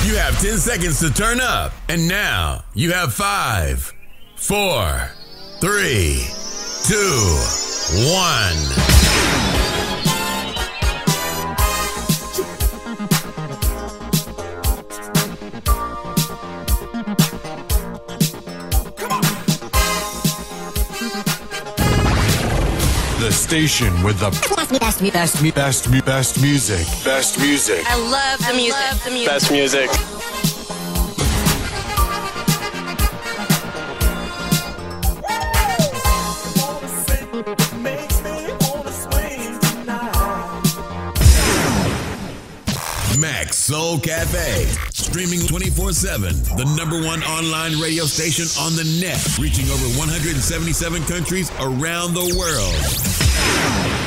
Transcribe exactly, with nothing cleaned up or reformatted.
You have ten seconds to turn up. And now you have five, four, three, two, one. The station with the best, best, best, best, best, best music. Best music. I love the music. Love the music. Best music. Macs Soul Cafe. Streaming twenty-four seven. The number one online radio station on the net. Reaching over one hundred seventy-seven countries around the world.